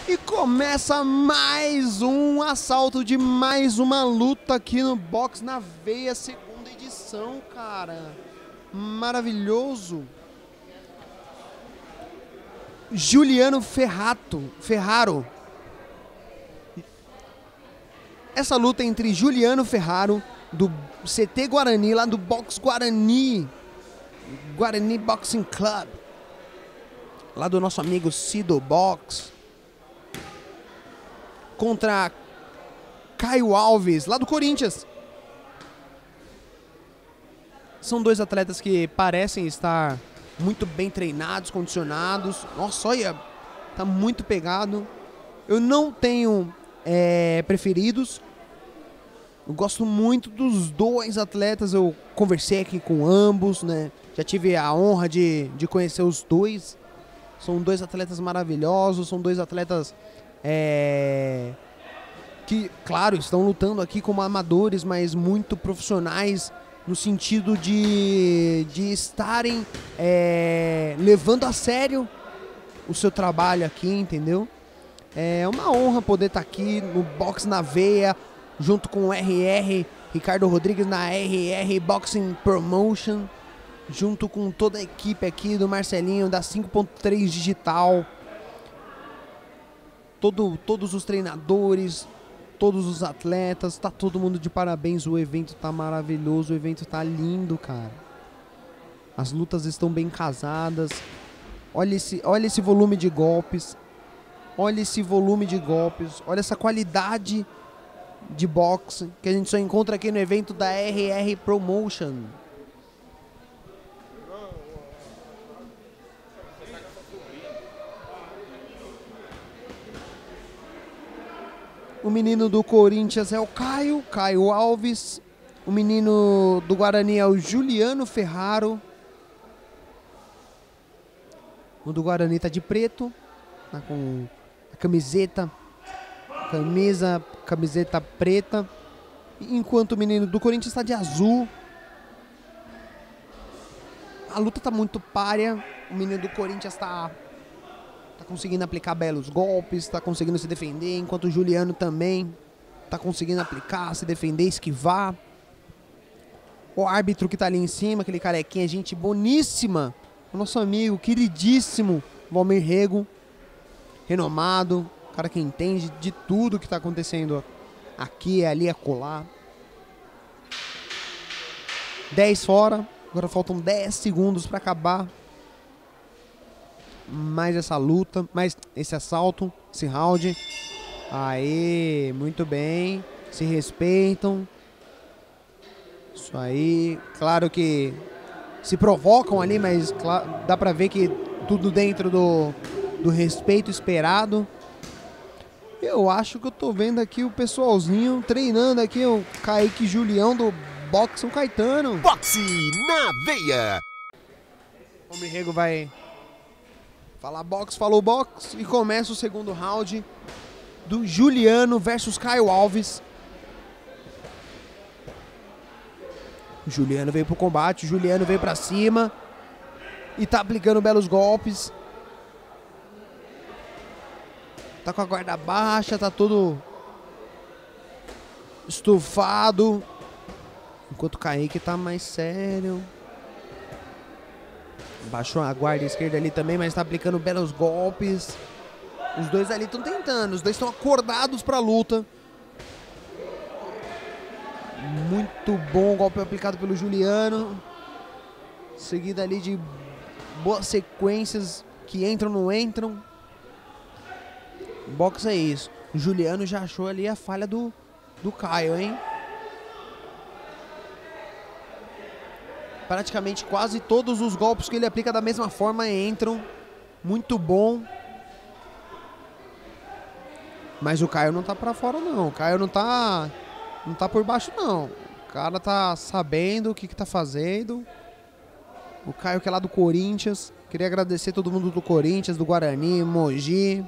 E começa mais um assalto de mais uma luta aqui no Box na Veia, segunda edição, cara. Maravilhoso. Juliano Ferraro. Essa luta é entre Juliano Ferraro, do CT Guarani, lá do Box Guarani Boxing Club, lá do nosso amigo Cido Box, contra Caio Alves, lá do Corinthians. São dois atletas que parecem estar muito bem treinados, condicionados. Nossa, olha, tá muito pegado. Eu não tenho preferidos. Eu gosto muito dos dois atletas. Eu conversei aqui com ambos, né? Já tive a honra de conhecer os dois. São dois atletas maravilhosos. São dois atletas que, claro, estão lutando aqui como amadores, mas muito profissionais, no sentido de estarem levando a sério o seu trabalho aqui, entendeu? É uma honra poder estar aqui no Box na Veia, junto com o RR, Ricardo Rodrigues, na RR Boxing Promotion, junto com toda a equipe aqui do Marcelinho, da 5.3 Digital, todos os treinadores, todos os atletas, tá todo mundo de parabéns. O evento tá maravilhoso, o evento tá lindo, cara. As lutas estão bem casadas. Olha esse volume de golpes. Olha esse volume de golpes. Olha essa qualidade de boxe que a gente só encontra aqui no evento da RR Promotion. O menino do Corinthians é o Caio Alves. O menino do Guarani é o Juliano Ferraro. O do Guarani tá de preto, tá com a camiseta preta. Enquanto o menino do Corinthians tá de azul. A luta tá muito párea. O menino do Corinthians tá conseguindo aplicar belos golpes, tá conseguindo se defender, enquanto o Juliano também tá conseguindo aplicar, se defender, esquivar. O árbitro que tá ali em cima, aquele carequinha, gente boníssima, o nosso amigo queridíssimo Valmir Rego, renomado, cara que entende de tudo que tá acontecendo aqui, ali, acolá. 10 fora, agora faltam 10 segundos para acabar mais essa luta, mais esse assalto, esse round. Aí, muito bem, se respeitam. Isso aí, claro que se provocam ali, mas dá pra ver que tudo dentro do respeito esperado. Eu acho que eu tô vendo aqui o pessoalzinho treinando aqui, o Kaique Julião do Box São Caetano. Boxe na Veia. O Mirrego vai falar box, falou box, e começa o segundo round do Juliano versus Caio Alves. O Juliano veio pro combate, o Juliano veio pra cima e tá aplicando belos golpes. Tá com a guarda baixa, tá todo estufado. Enquanto o Kaique tá mais sério. Baixou a guarda esquerda ali também, mas tá aplicando belos golpes. Os dois ali estão tentando, os dois estão acordados pra luta. Muito bom o golpe aplicado pelo Juliano. Seguida ali de boas sequências que entram, não entram. Boxe é isso. O Juliano já achou ali a falha do Caio, hein? Praticamente quase todos os golpes que ele aplica da mesma forma entram. Muito bom. Mas o Caio não tá pra fora, não. O Caio não tá por baixo, não. O cara tá sabendo o que tá fazendo. O Caio que é lá do Corinthians. Queria agradecer todo mundo do Corinthians, do Guarani, Mogi.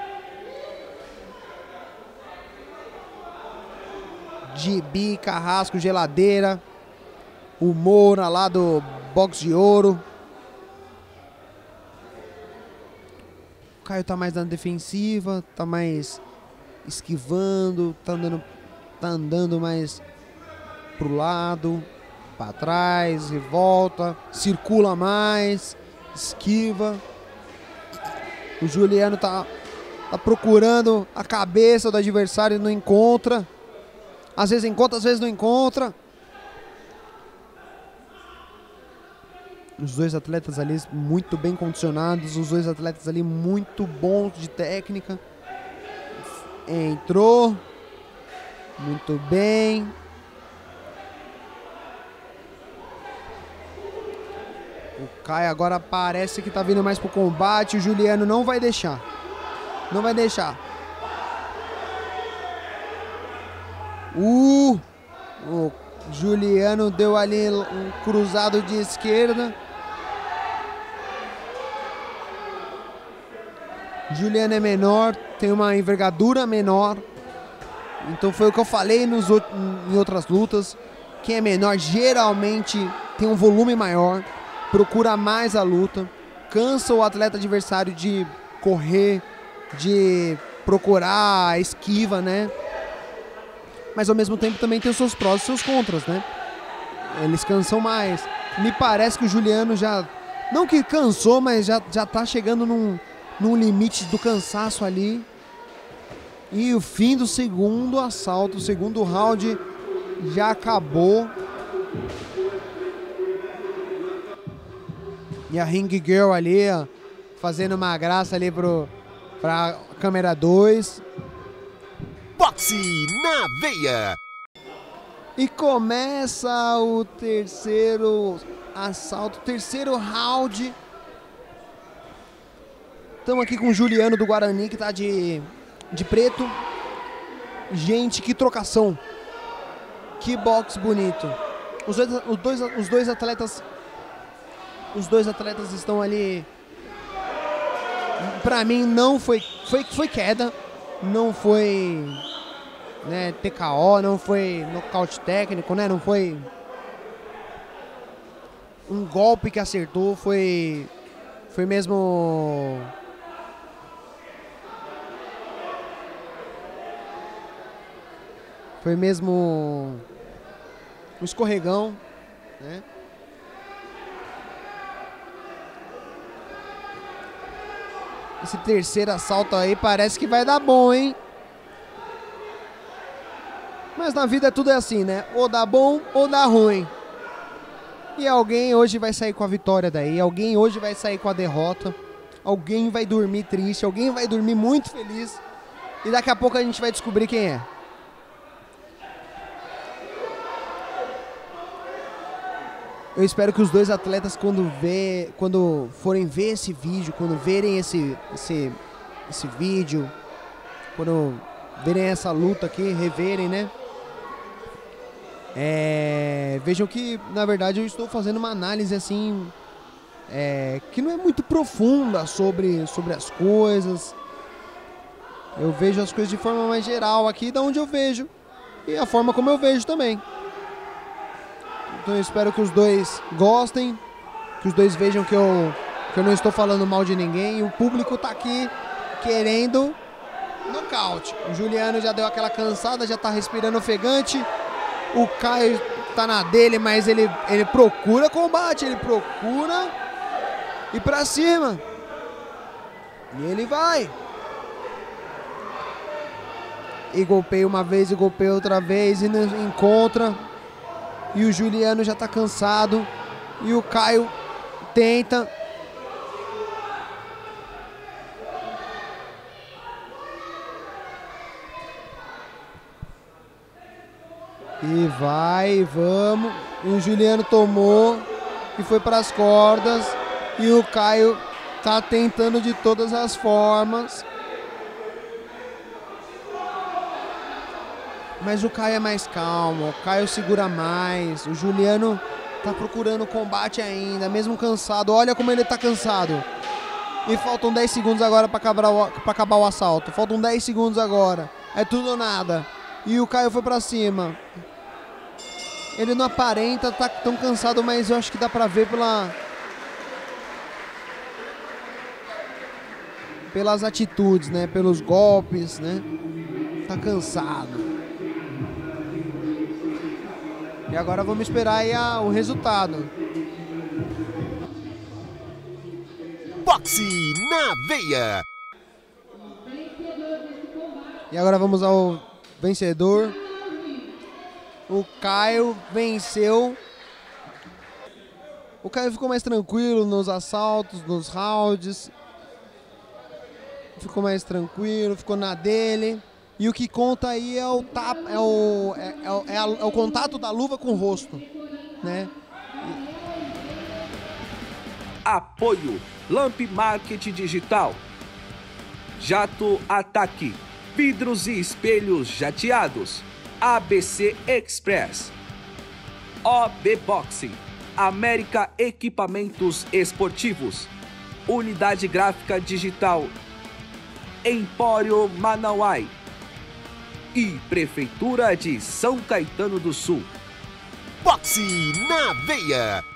Gibi, Carrasco, Geladeira. O Moura lá do Box de Ouro. Caio tá mais na defensiva, tá mais esquivando, tá andando mais pro lado, para trás e volta, circula mais, esquiva. O Juliano tá procurando a cabeça do adversário e não encontra. Às vezes encontra, às vezes não encontra. Os dois atletas ali muito bem condicionados, os dois atletas ali muito bons de técnica. Entrou. Muito bem. O Caio agora parece que tá vindo mais pro combate. O Juliano não vai deixar. Não vai deixar. O Juliano deu ali um cruzado de esquerda. Juliano é menor, tem uma envergadura menor. Então foi o que eu falei em outras lutas. Quem é menor geralmente tem um volume maior, procura mais a luta, cansa o atleta adversário de correr, de procurar a esquiva, né? Mas ao mesmo tempo também tem os seus prós e seus contras, né? Eles cansam mais. Me parece que o Juliano já, não que cansou, mas já tá chegando num limite do cansaço ali. E o fim do segundo assalto, o segundo round já acabou. E a Ring Girl ali, ó, fazendo uma graça ali pra câmera 2. Boxe na veia. E começa o terceiro assalto, terceiro round. Estamos aqui com o Juliano do Guarani, que tá de preto. Gente, que trocação. Que boxe bonito. Os dois atletas estão ali. Pra mim não foi queda. Não foi, né, TKO, não foi nocaute técnico, né? Não foi um golpe que acertou, foi mesmo um escorregão, né? Esse terceiro assalto aí parece que vai dar bom, hein? Mas na vida tudo é assim, né? Ou dá bom ou dá ruim. E alguém hoje vai sair com a vitória daí. Alguém hoje vai sair com a derrota. Alguém vai dormir triste. Alguém vai dormir muito feliz. E daqui a pouco a gente vai descobrir quem é. Eu espero que os dois atletas, quando forem ver esse vídeo, quando verem esse vídeo, quando verem essa luta aqui, reverem, né? Vejam que, na verdade, eu estou fazendo uma análise assim, que não é muito profunda sobre as coisas. Eu vejo as coisas de forma mais geral aqui, da onde eu vejo, e a forma como eu vejo também. Então eu espero que os dois gostem, que os dois vejam que eu não estou falando mal de ninguém. E o público tá aqui querendo nocaute. O Juliano já deu aquela cansada, já tá respirando ofegante. O Caio tá na dele, mas ele procura combate, ele procura ir pra cima. E ele vai. E golpeia uma vez e golpeia outra vez e não encontra. E o Juliano já tá cansado. E o Caio tenta. E vai, vamos. E o Juliano tomou e foi para as cordas. E o Caio tá tentando de todas as formas. Mas o Caio é mais calmo, o Caio segura mais. O Juliano tá procurando combate ainda, mesmo cansado. Olha como ele tá cansado. E faltam 10 segundos agora para acabar o assalto. Faltam 10 segundos agora. É tudo ou nada. E o Caio foi para cima. Ele não aparenta tá tão cansado, mas eu acho que dá pra ver pelas atitudes, né? Pelos golpes, né? Tá cansado. E agora vamos esperar aí o resultado. Boxe na veia. E agora vamos ao vencedor. O Caio venceu. O Caio ficou mais tranquilo nos assaltos, nos rounds. Ficou mais tranquilo, ficou na dele. E o que conta aí é o tapa, é o contato da luva com o rosto, né? Apoio Lamp Market Digital, Jato Ataque, vidros e espelhos jateados, ABC Express, OB Boxing, América Equipamentos Esportivos, Unidade Gráfica Digital, Empório Manauai e Prefeitura de São Caetano do Sul. Boxe na veia.